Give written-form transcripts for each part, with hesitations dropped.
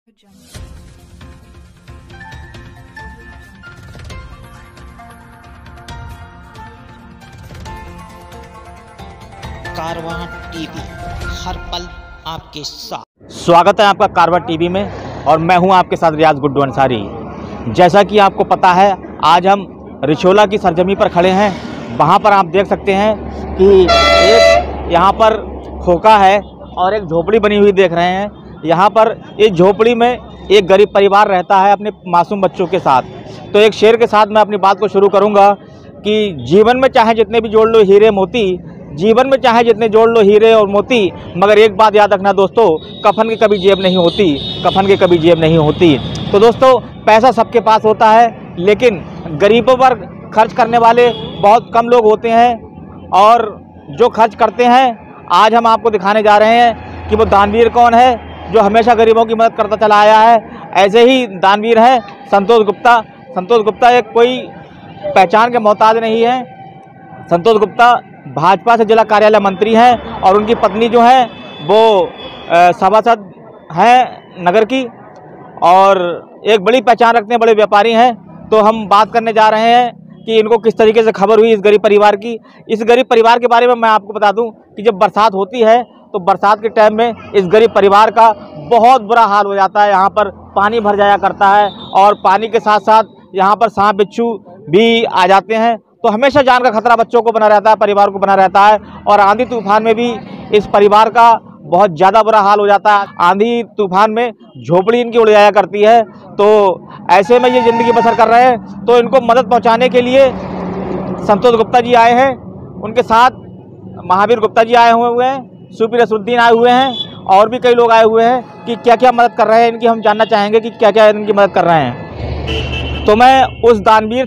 कारवां TV, हर पल आपके साथ। स्वागत है आपका कारवां टीवी में और मैं हूं आपके साथ रियाज गुड्डू अंसारी। जैसा कि आपको पता है, आज हम रिछोला की सरजमी पर खड़े हैं। वहां पर आप देख सकते हैं कि एक यहाँ पर खोखा है और एक झोपड़ी बनी हुई देख रहे हैं। यहाँ पर इस झोपड़ी में एक गरीब परिवार रहता है अपने मासूम बच्चों के साथ। तो एक शेर के साथ मैं अपनी बात को शुरू करूँगा कि जीवन में चाहे जितने भी जोड़ लो हीरे मोती, जीवन में चाहे जितने जोड़ लो हीरे और मोती, मगर एक बात याद रखना दोस्तों, कफन की कभी जेब नहीं होती, कफन की कभी जेब नहीं होती। तो दोस्तों, पैसा सबके पास होता है, लेकिन गरीबों पर खर्च करने वाले बहुत कम लोग होते हैं। और जो खर्च करते हैं, आज हम आपको दिखाने जा रहे हैं कि वो दानवीर कौन है जो हमेशा गरीबों की मदद करता चला आया है। ऐसे ही दानवीर है संतोष गुप्ता। संतोष गुप्ता एक कोई पहचान के मोहताज नहीं है। संतोष गुप्ता भाजपा से जिला कार्यालय मंत्री हैं और उनकी पत्नी जो है वो सभासद हैं नगर की और एक बड़ी पहचान रखते हैं, बड़े व्यापारी हैं। तो हम बात करने जा रहे हैं कि इनको किस तरीके से खबर हुई इस गरीब परिवार की। इस गरीब परिवार के बारे में मैं आपको बता दूं कि जब बरसात होती है तो बरसात के टाइम में इस गरीब परिवार का बहुत बुरा हाल हो जाता है। यहाँ पर पानी भर जाया करता है और पानी के साथ साथ यहाँ पर सांप बिच्छू भी आ जाते हैं। तो हमेशा जान का खतरा बच्चों को बना रहता है, परिवार को बना रहता है। और आंधी तूफान में भी इस परिवार का बहुत ज़्यादा बुरा हाल हो जाता है। आंधी तूफान में झोपड़ी इनकी उड़ जाया करती है। तो ऐसे में ये ज़िंदगी बसर कर रहे हैं। तो इनको मदद पहुंचाने के लिए संतोष गुप्ता जी आए हैं, उनके साथ महावीर गुप्ता जी आए हुए हैं, सूफी रसूलुद्दीन आए हुए हैं और भी कई लोग आए हुए हैं कि क्या क्या मदद कर रहे हैं इनकी। हम जानना चाहेंगे कि क्या क्या इनकी मदद कर रहे हैं। तो मैं उस दानवीर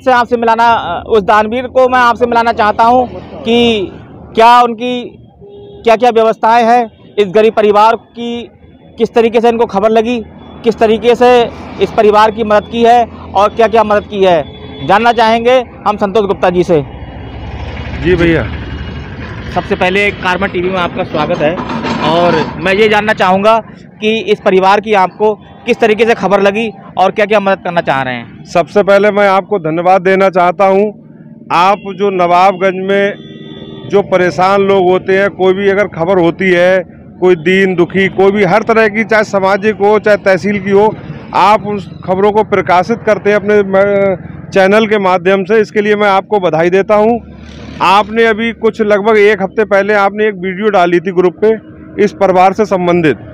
को मैं आपसे मिलाना चाहता हूं कि क्या उनकी क्या क्या व्यवस्थाएं हैं इस गरीब परिवार की, किस तरीके से इनको खबर लगी, किस तरीके से इस परिवार की मदद की है और क्या क्या मदद की है, जानना चाहेंगे हम संतोष गुप्ता जी से। जी भैया, सबसे पहले कारवां टीवी में आपका स्वागत है और मैं ये जानना चाहूँगा कि इस परिवार की आपको किस तरीके से खबर लगी और क्या क्या मदद करना चाह रहे हैं। सबसे पहले मैं आपको धन्यवाद देना चाहता हूं। आप जो नवाबगंज में जो परेशान लोग होते हैं, कोई भी अगर खबर होती है, कोई दीन दुखी, कोई भी हर तरह की, चाहे सामाजिक हो चाहे तहसील की हो, आप उस खबरों को प्रकाशित करते हैं अपने चैनल के माध्यम से। इसके लिए मैं आपको बधाई देता हूं। आपने अभी कुछ लगभग एक हफ्ते पहले आपने एक वीडियो डाली थी ग्रुप पे इस परिवार से संबंधित।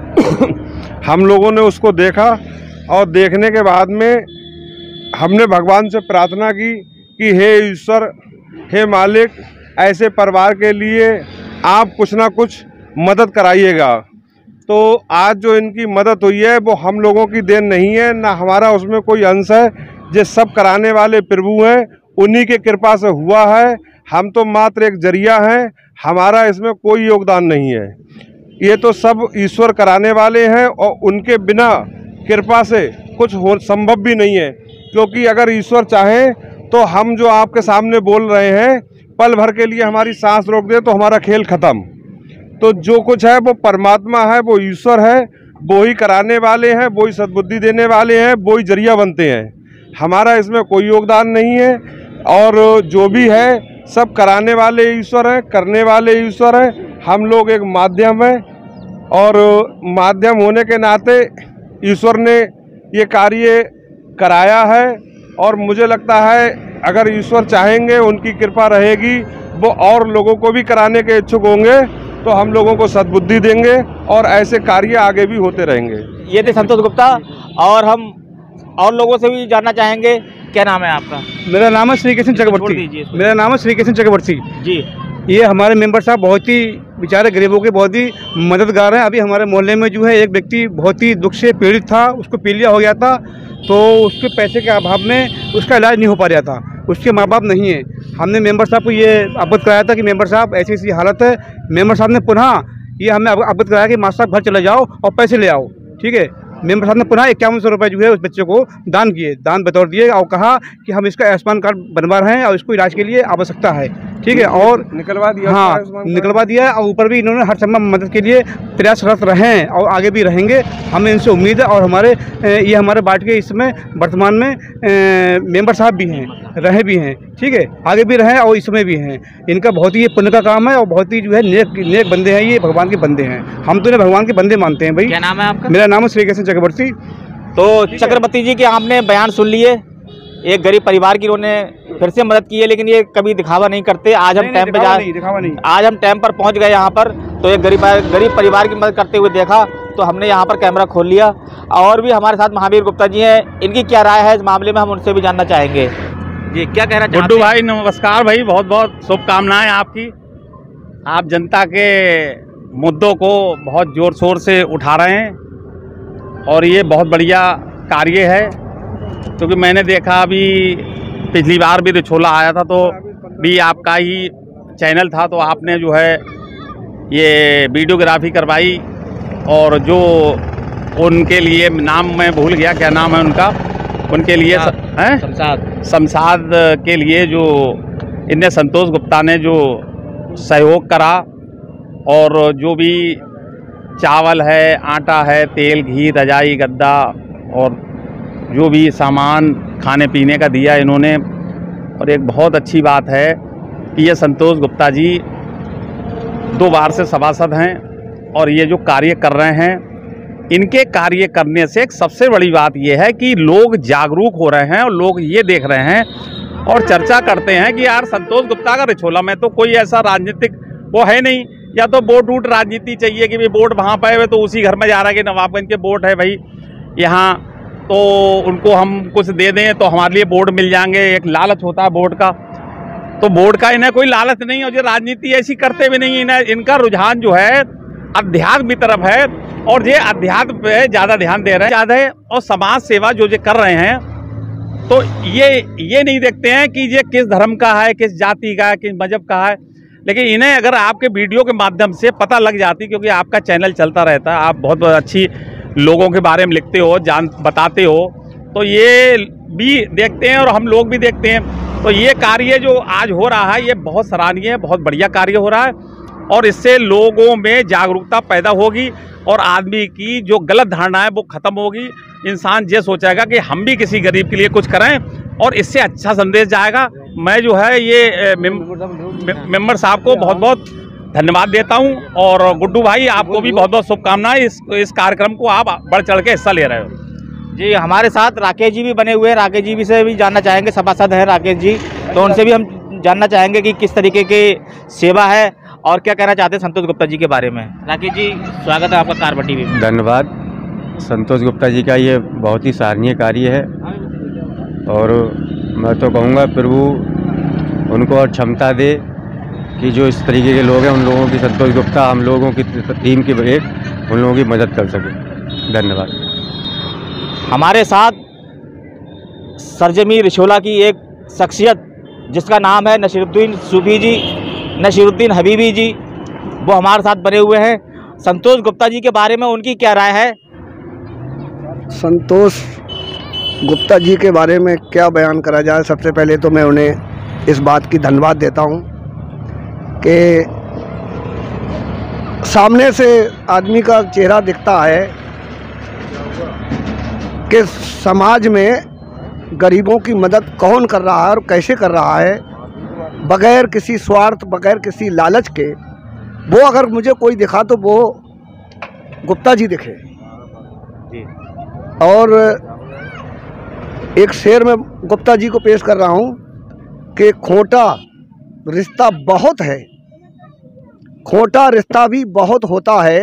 हम लोगों ने उसको देखा और देखने के बाद में हमने भगवान से प्रार्थना की कि हे ईश्वर, हे मालिक, ऐसे परिवार के लिए आप कुछ ना कुछ मदद कराइएगा। तो आज जो इनकी मदद हुई है वो हम लोगों की देन नहीं है, ना हमारा उसमें कोई अंश है। ये सब कराने वाले प्रभु हैं, उन्हीं के कृपा से हुआ है। हम तो मात्र एक जरिया हैं, हमारा इसमें कोई योगदान नहीं है। ये तो सब ईश्वर कराने वाले हैं और उनके बिना कृपा से कुछ संभव भी नहीं है। क्योंकि अगर ईश्वर चाहे तो हम जो आपके सामने बोल रहे हैं, पल भर के लिए हमारी सांस रोक दे तो हमारा खेल खत्म। तो जो कुछ है वो परमात्मा है, वो ईश्वर है, वो ही कराने वाले हैं, वो ही सद्बुद्धि देने वाले हैं, वो ही जरिया बनते हैं। हमारा इसमें कोई योगदान नहीं है। और जो भी है सब कराने वाले ईश्वर हैं, करने वाले ईश्वर हैं। हम लोग एक माध्यम हैं और माध्यम होने के नाते ईश्वर ने ये कार्य कराया है। और मुझे लगता है अगर ईश्वर चाहेंगे, उनकी कृपा रहेगी, वो और लोगों को भी कराने के इच्छुक होंगे तो हम लोगों को सद्बुद्धि देंगे और ऐसे कार्य आगे भी होते रहेंगे। ये थे संतोष गुप्ता और हम और लोगों से भी जानना चाहेंगे। क्या नाम है आपका? मेरा नाम है श्री कृष्ण चक्रवर्ती। मेरा नाम है श्री कृष्ण चक्रवर्ती जी। ये हमारे मेंबर साहब बहुत ही बेचारे गरीबों के बहुत ही मददगार हैं। अभी हमारे मोहल्ले में जो है एक व्यक्ति बहुत ही दुख से पीड़ित था, उसको पीलिया हो गया था, तो उसके पैसे के अभाव में उसका इलाज नहीं हो पा रहा था। उसके माँ बाप नहीं है। हमने मेंबर साहब को ये अवगत कराया था कि मेंबर साहब ऐसी ऐसी हालत है। मेंबर साहब ने पुनः ये हमें अवगत कराया कि मास्टर साहब घर चले जाओ और पैसे ले आओ। ठीक है, मेंबर साहब ने पुनः 5100 रुपये जो है उस बच्चे को दान बतौर दिए और कहा कि हम इसका आयुष्मान कार्ड बनवा रहे हैं और इसको इलाज के लिए आवश्यकता है। ठीक है, और निकलवा दिया। हाँ, निकलवा दिया है। और ऊपर भी इन्होंने हर संभव मदद के लिए प्रयासरत रहे हैं और आगे भी रहेंगे, हमें इनसे उम्मीद है। और हमारे ये हमारे पार्टी के इसमें वर्तमान में मेंबर साहब भी हैं, रहे भी हैं, ठीक है, आगे भी रहे और इसमें भी हैं। इनका बहुत ही ये पुण्य का काम है और बहुत ही जो है नेक बंदे हैं, ये भगवान के बंदे हैं। हम तो इन्हें भगवान के बंदे मानते हैं भाई। क्या नाम है आपका? मेरा नाम है श्री कृष्ण चक्रवर्ती। तो चक्रवर्ती जी के आपने बयान सुन लिए, एक गरीब परिवार की उन्होंने फिर से मदद की है, लेकिन ये कभी दिखावा नहीं करते। आज हम टाइम पे आज हम टाइम पर पहुंच गए यहाँ पर, तो एक गरीब परिवार की मदद करते हुए देखा, तो हमने यहाँ पर कैमरा खोल लिया। और भी हमारे साथ महावीर गुप्ता जी हैं, इनकी क्या राय है इस मामले में, हम उनसे भी जानना चाहेंगे। जी, क्या कहना चाहते हैं? गुड्डू भाई नमस्कार भाई, बहुत बहुत शुभकामनाएं आपकी। आप जनता के मुद्दों को बहुत ज़ोर शोर से उठा रहे हैं और ये बहुत बढ़िया कार्य है, क्योंकि मैंने देखा अभी पिछली बार भी रिछोला आया था तो भी आपका ही चैनल था, तो आपने जो है ये वीडियोग्राफी करवाई। और जो उनके लिए नाम मैं भूल गया, क्या नाम है उनका, उनके लिए शमशाद के लिए जो इनने संतोष गुप्ता ने जो सहयोग करा, और जो भी चावल है, आटा है, तेल, घी, रजाई, गद्दा और जो भी सामान खाने पीने का दिया इन्होंने। और एक बहुत अच्छी बात है कि ये संतोष गुप्ता जी 2 बार से सभासद हैं और ये जो कार्य कर रहे हैं, इनके कार्य करने से एक सबसे बड़ी बात ये है कि लोग जागरूक हो रहे हैं और लोग ये देख रहे हैं और चर्चा करते हैं कि यार संतोष गुप्ता का रिछोला में तो कोई ऐसा राजनीतिक वो है नहीं, या तो वोट वोट राजनीति चाहिए कि भाई वोट वहाँ पे है तो उसी घर में जा रहा है कि नवाबगंज के वोट है भाई यहाँ, तो उनको हम कुछ दे दें तो हमारे लिए वोट मिल जाएंगे। एक लालच होता है वोट का, तो वोट का इन्हें कोई लालच नहीं है और ये राजनीति ऐसी करते भी नहीं। इन्हें इनका रुझान जो है अध्यात्म की तरफ है और ये अध्यात्म पे ज़्यादा ध्यान दे रहे हैं ज़्यादा है। और समाज सेवा जो ये कर रहे हैं, तो ये नहीं देखते हैं कि ये किस धर्म का है, किस जाति का है, किस मजहब का है। लेकिन इन्हें अगर आपके वीडियो के माध्यम से पता लग जाती, क्योंकि आपका चैनल चलता रहता है, आप बहुत अच्छी लोगों के बारे में लिखते हो, बताते हो, तो ये भी देखते हैं और हम लोग भी देखते हैं। तो ये कार्य जो आज हो रहा है ये बहुत सराहनीय है, बहुत बढ़िया कार्य हो रहा है और इससे लोगों में जागरूकता पैदा होगी और आदमी की जो गलत धारणा है वो ख़त्म होगी। इंसान ये सोचेगा कि हम भी किसी गरीब के लिए कुछ करें और इससे अच्छा संदेश जाएगा। मैं जो है ये मेंबर साहब को बहुत बहुत धन्यवाद देता हूं और गुड्डू भाई आपको भी बहुत बहुत शुभकामनाएं। इस कार्यक्रम को आप बढ़ चढ़ के हिस्सा ले रहे हो। जी, हमारे साथ राकेश जी भी बने हुए हैं, राकेश जी भी से भी जानना चाहेंगे, सभासद हैं राकेश जी, तो उनसे भी हम जानना चाहेंगे कि किस तरीके की सेवा है और क्या कहना चाहते हैं संतोष गुप्ता जी के बारे में। राकेश जी, स्वागत है आपका कार्बन टीवी में। धन्यवाद। संतोष गुप्ता जी का ये बहुत ही सराहनीय कार्य है और मैं तो कहूँगा प्रभु उनको और क्षमता दे कि जो इस तरीके के लोग हैं उन लोगों की, संतोष गुप्ता हम लोगों की टीम की एक उन लोगों की मदद कर सके। धन्यवाद। हमारे साथ सरजमी रिछोला की एक शख्सियत जिसका नाम है नसीरुद्दीन सूफी जी, नसीरुद्दीन हबीबी जी, वो हमारे साथ बने हुए हैं। संतोष गुप्ता जी के बारे में उनकी क्या राय है? संतोष गुप्ता जी के बारे में क्या बयान करा जाए। सबसे पहले तो मैं उन्हें इस बात की धन्यवाद देता हूं कि सामने से आदमी का चेहरा दिखता है कि समाज में गरीबों की मदद कौन कर रहा है और कैसे कर रहा है, बगैर किसी स्वार्थ, बगैर किसी लालच के। वो अगर मुझे कोई दिखा तो वो गुप्ता जी दिखे। और एक शेर में गुप्ता जी को पेश कर रहा हूँ कि खोटा रिश्ता बहुत है, खोटा रिश्ता भी बहुत होता है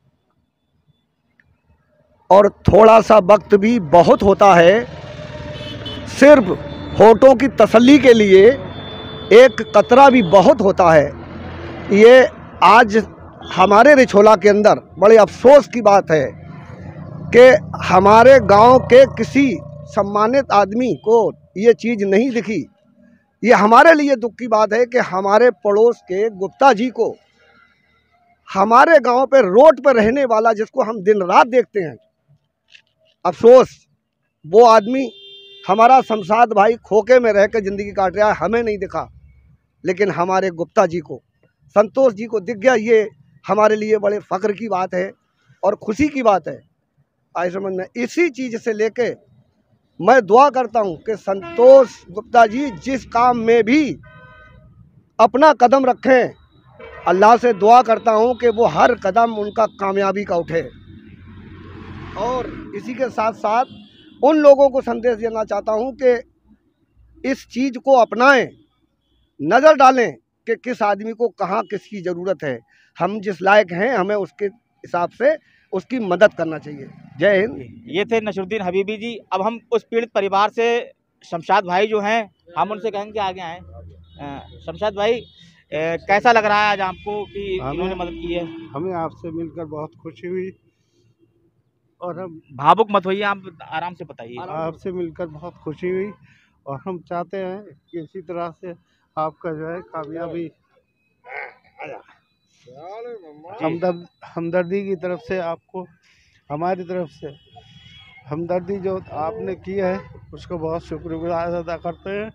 और थोड़ा सा वक्त भी बहुत होता है। सिर्फ होठों की तसल्ली के लिए एक कतरा भी बहुत होता है। ये आज हमारे रिछोला के अंदर बड़े अफसोस की बात है कि हमारे गांव के किसी सम्मानित आदमी को ये चीज़ नहीं दिखी। ये हमारे लिए दुख की बात है कि हमारे पड़ोस के गुप्ता जी को, हमारे गांव पे रोड पर रहने वाला जिसको हम दिन रात देखते हैं, अफसोस वो आदमी हमारा शमशाद भाई खोके में रह कर ज़िंदगी काट रहा है, हमें नहीं दिखा। लेकिन हमारे गुप्ता जी को, संतोष जी को दिख गया। ये हमारे लिए बड़े फ़ख्र की बात है और खुशी की बात है। आई समझ में इसी चीज़ से लेके मैं दुआ करता हूँ कि संतोष गुप्ता जी जिस काम में भी अपना कदम रखें, अल्लाह से दुआ करता हूँ कि वो हर कदम उनका कामयाबी का उठे। और इसी के साथ साथ उन लोगों को संदेश देना चाहता हूँ कि इस चीज़ को अपनाएं, नज़र डालें कि किस आदमी को कहाँ किसकी ज़रूरत है। हम जिस लायक हैं हमें उसके हिसाब से उसकी मदद करना चाहिए। जय हिंद। ये थे नसरुद्दीन हबीबी जी। अब हम उस पीड़ित परिवार से शमशाद भाई जो हैं, हम उनसे कहेंगे आगे आएँ। शमशाद भाई, कैसा लग रहा है आज आपको कि इन्होंने मदद की है? हमें आपसे मिलकर बहुत खुशी हुई और हम भावुक मत होइए, आप आराम से बताइए। आपसे मिलकर बहुत खुशी हुई और हम चाहते हैं कि इसी तरह से आपका जो है कामयाबी हमदर्दी की तरफ से आपको, हमारी तरफ से हमदर्दी जो आपने की है उसको बहुत शुक्रगुजार अदा करते हैं।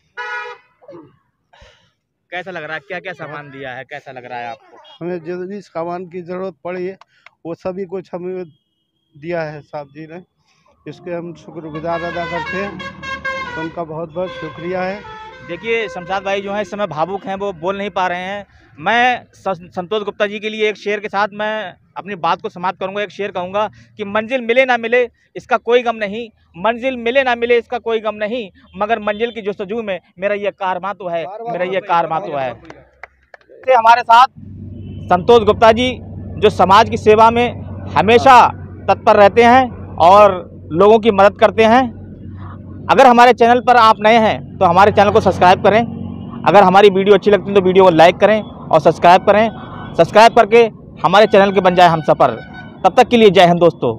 कैसा लग रहा है? क्या क्या सामान दिया है? कैसा लग रहा है आपको? हमें जो भी सामान की ज़रूरत पड़ी है वो सभी कुछ हमें दिया है साहब जी ने, इसके हम शुक्रगुजार अदा करते हैं। उनका बहुत बहुत शुक्रिया है। देखिए, शमशाद भाई जो है इस समय भावुक हैं, वो बोल नहीं पा रहे हैं। मैं संतोष गुप्ता जी के लिए एक शेर के साथ मैं अपनी बात को समाप्त करूंगा। एक शेर कहूंगा कि मंजिल मिले ना मिले इसका कोई गम नहीं, मंजिल मिले ना मिले इसका कोई गम नहीं, मगर मंजिल की जस्तजू में मेरा ये कारवां तो है, मेरा ये कारवां तो है। हमारे साथ संतोष गुप्ता जी जो समाज की सेवा में हमेशा तत्पर रहते हैं और लोगों की मदद करते हैं। अगर हमारे चैनल पर आप नए हैं तो हमारे चैनल को सब्सक्राइब करें। अगर हमारी वीडियो अच्छी लगती है तो वीडियो को लाइक करें और सब्सक्राइब करें। सब्सक्राइब करके हमारे चैनल के बन जाए हम सफ़र। तब तक के लिए जय हिंद दोस्तों।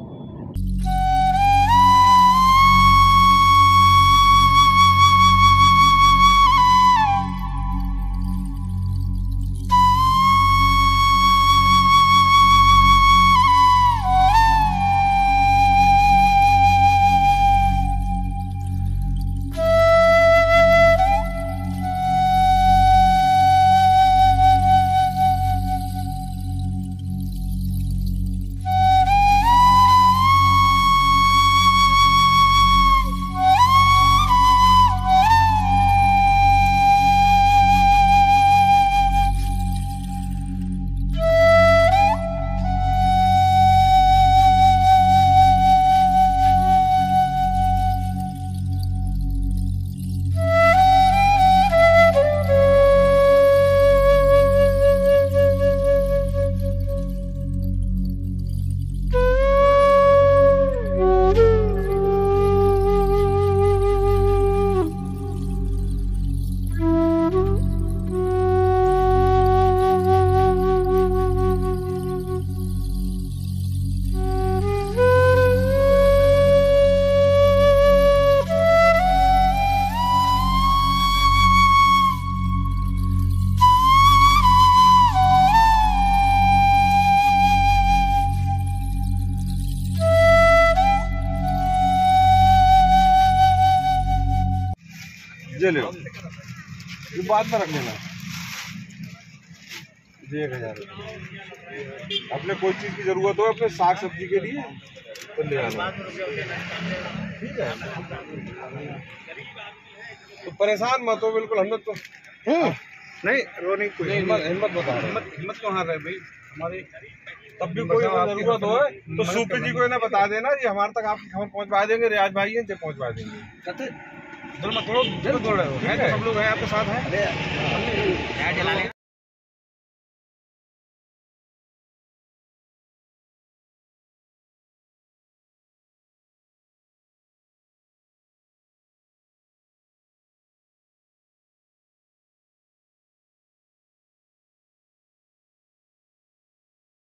ये लो, ये बाद में रख लेना। 1000 अपने कोई चीज़ की ज़रूरत हो अपने साग सब्जी के लिए तो ले आना, ठीक है। तो परेशान मत हो बिल्कुल, हम लोग तो नहीं रो नहीं कोई हिम्मत बता हिम्मत तो हार रहे भाई हमारी। तब भी कोई ज़रूरत हो तो सूपी जी को ना बता देना, ये हमारे तक आपकी खबर पहुँचवा देंगे। रियाज भाई हैं जो पहुँचवा देंगे। थोड़ा सब लोग हैं आपके साथ हैं।